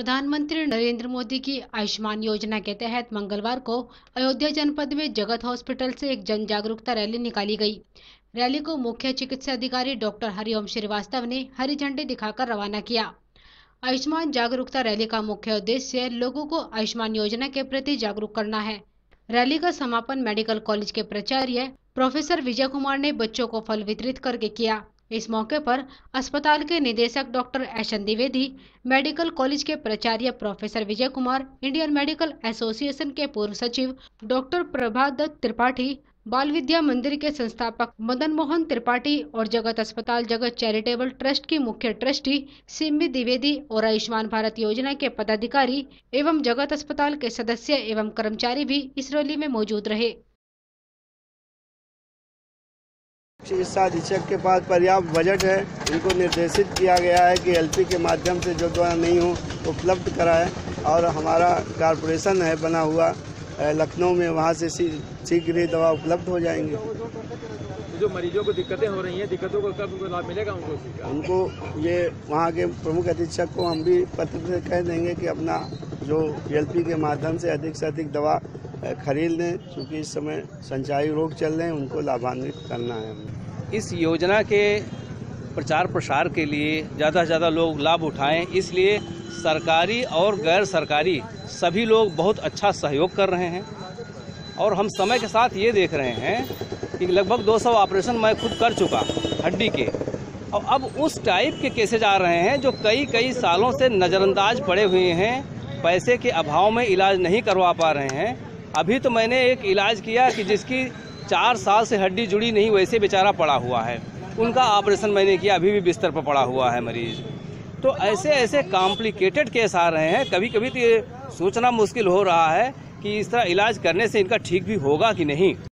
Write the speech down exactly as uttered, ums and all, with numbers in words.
प्रधानमंत्री नरेंद्र मोदी की आयुष्मान योजना के तहत मंगलवार को अयोध्या जनपद में जगत हॉस्पिटल से एक जन जागरूकता रैली निकाली गई। रैली को मुख्य चिकित्सा अधिकारी डॉक्टर हरिओम श्रीवास्तव ने हरी झंडी दिखाकर रवाना किया। आयुष्मान जागरूकता रैली का मुख्य उद्देश्य लोगों को आयुष्मान योजना के प्रति जागरूक करना है। रैली का समापन मेडिकल कॉलेज के प्राचार्य प्रोफेसर विजय कुमार ने बच्चों को फल वितरित करके किया। इस मौके पर अस्पताल के निदेशक doctor Eshan Dwivedi, medical college के प्राचार्य professor Vijay Kumar, Indian Medical Association के पूर्व सचिव डॉक्टर प्रभात दत्त त्रिपाठी, बाल विद्या मंदिर के संस्थापक मदन मोहन त्रिपाठी और जगत अस्पताल जगत चैरिटेबल ट्रस्ट की मुख्य ट्रस्टी सिम्मी द्विवेदी और आयुष्मान भारत योजना के पदाधिकारी एवं जगत अस्पताल के सदस्य एवं कर्मचारी भी इस रैली में मौजूद रहे। चिकित्सा अधीक्षक के पास पर्याप्त बजट है। इनको निर्देशित किया गया है कि एलपी के माध्यम से जो दवा नहीं हो उपलब्ध कराए और हमारा कॉरपोरेशन है बना हुआ लखनऊ में, वहाँ से शीघ्र ही दवा उपलब्ध हो जाएंगे। जो मरीजों को दिक्कतें हो रही हैं, दिक्कतों को कब लाभ मिलेगा उनको? उनको ये वहाँ के प्रमुख अधीक्षक को हम भी पत्र से कह देंगे कि अपना जो एलपी के माध्यम से अधिक से अधिक दवा खरीद लें, क्योंकि इस समय संचारी रोग चल रहे हैं, उनको लाभान्वित करना है हमें। इस योजना के प्रचार प्रसार के लिए ज़्यादा से ज़्यादा लोग लाभ उठाएं, इसलिए सरकारी और गैर सरकारी सभी लोग बहुत अच्छा सहयोग कर रहे हैं। और हम समय के साथ ये देख रहे हैं कि लगभग दो सौ ऑपरेशन मैं खुद कर चुका हड्डी के, और अब उस टाइप के केसेज आ रहे हैं जो कई कई सालों से नज़रअंदाज पड़े हुए हैं, पैसे के अभाव में इलाज नहीं करवा पा रहे हैं। अभी तो मैंने एक इलाज किया कि जिसकी चार साल से हड्डी जुड़ी नहीं, वैसे बेचारा पड़ा हुआ है, उनका ऑपरेशन मैंने किया, अभी भी बिस्तर पर पड़ा हुआ है मरीज। तो ऐसे ऐसे कॉम्प्लिकेटेड केस आ रहे हैं, कभी कभी तो ये सोचना मुश्किल हो रहा है कि इस तरह इलाज करने से इनका ठीक भी होगा कि नहीं।